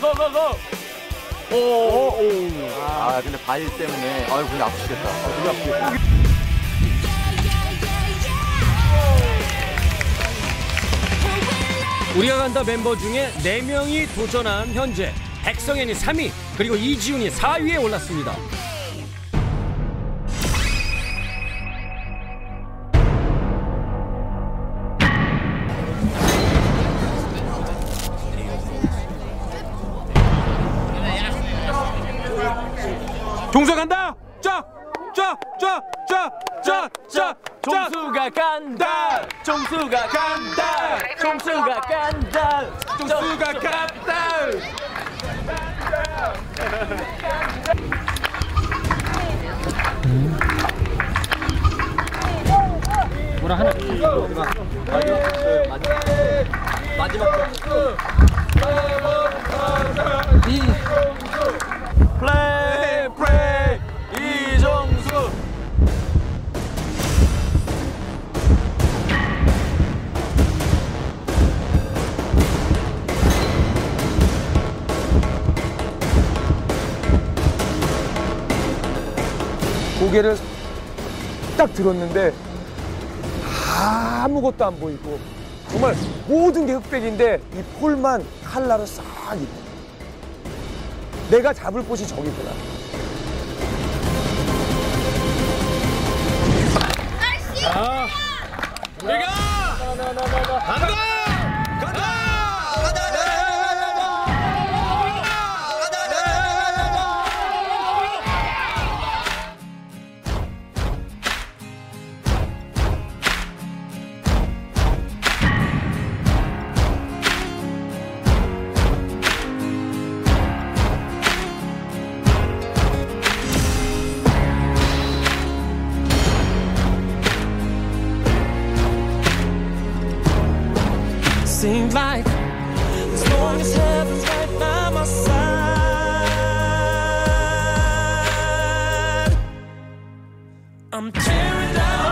아, 근데 발 때문에. 아유, 근데 아프시겠다. 되게 아프겠다. 우리가 간다 멤버 중에 4명이 도전한 현재 백성현이 3위, 그리고 이지훈이 4위에 올랐습니다. 종수가 간다! 종수가 간다! 종수가 간다! 종수가 간다! 종수가 간다! 뭐라 하나? 마지막 플레이 이종수. 고개를 딱 들었는데 아무것도 안 보이고 정말 모든 게 흑백인데 이 폴만 칼라를 싹 입고 내가 잡을 곳이 저기구나. 자, 우리가 간다! Seems like as long as heaven's right by my side, I'm tearing down.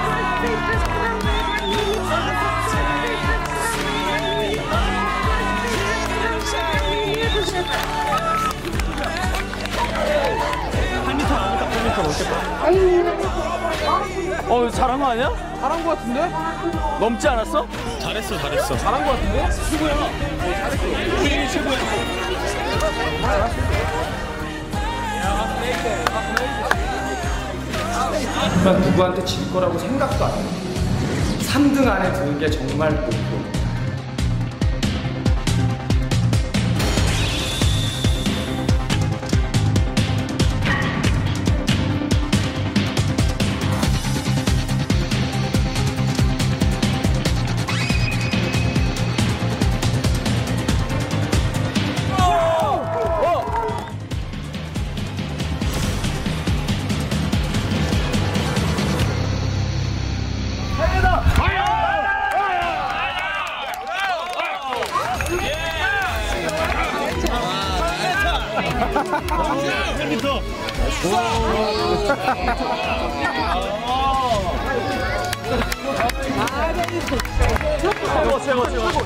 잘한 거 아니야? 잘한 거 같은데? 넘지 않았어? 잘했어. 잘한 거 같은데? 최고야. 잘했어. 우리 최고야. 정말 누구한테 질 거라고 생각도 안 해. 3등 안에 드는 게 정말 목표. 최고.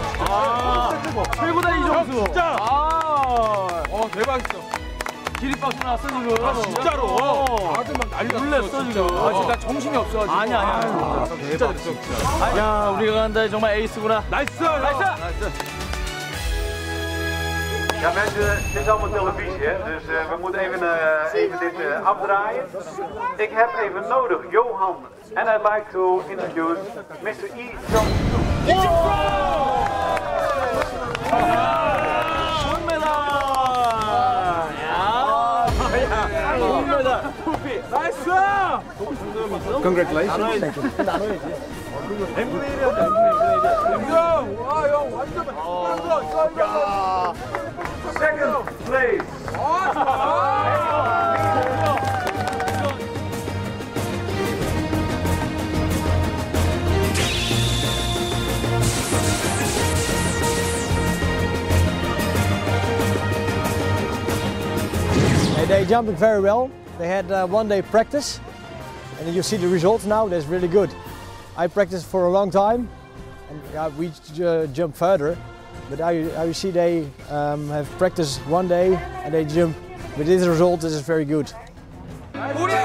최고다 이종수. 진짜. 대박이었어. 기립박수 나왔어 지금. 진짜로. 아주 막 난리 놀랬어 지금. 나 정신이 없어가지고. 아니야. 진짜 됐어. 야, 우리가 간다 정말 에이스구나. 나이스. Ja mensen, dit is allemaal televisie, hè? Dus we moeten even dit afdraaien. Ik heb even nodig Johan and I'd like to introduce Mr. E. Jong-soo. 나이스. Congratulations. 엠브레이드 하자. 엠브레이드. 와, 형 완전 Second place. They're jumping very well. They had one day practice, and you see the results now. That's really good. I practiced for a long time, and we jump further. But how you see they have practiced one day and they jump. With this result, this is very good. 우리